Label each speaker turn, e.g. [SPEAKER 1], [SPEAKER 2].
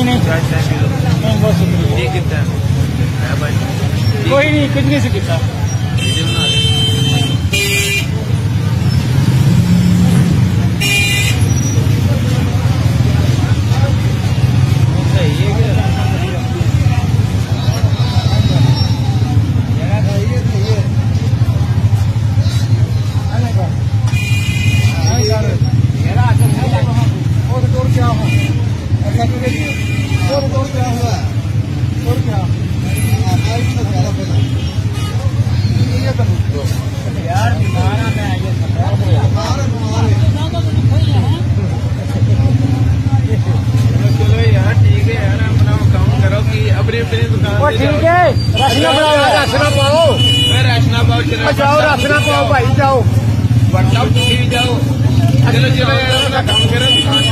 [SPEAKER 1] नहीं बहुत शुक्रिया। कोई नहीं कितने से कितना ठीक है। राशना पाओ राशना पाओ भाई जाओ जाओ। चलो चलो यार अपना काम करो।